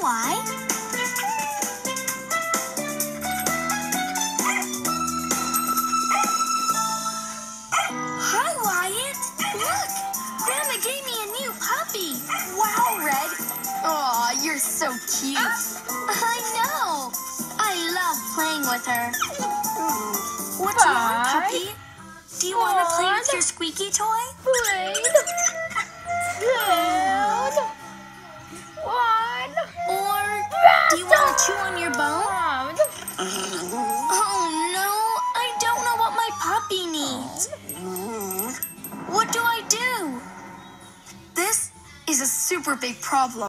Wyatt. Hi, Wyatt. Look, Grandma gave me a new puppy. Wow, Red. Aw, you're so cute. I know. I love playing with her. What's wrong, puppy? Do you want to play with your squeaky toy? Or do you want to chew on your bone? Oh no, I don't know what my puppy needs. What do I do? This is a super big problem.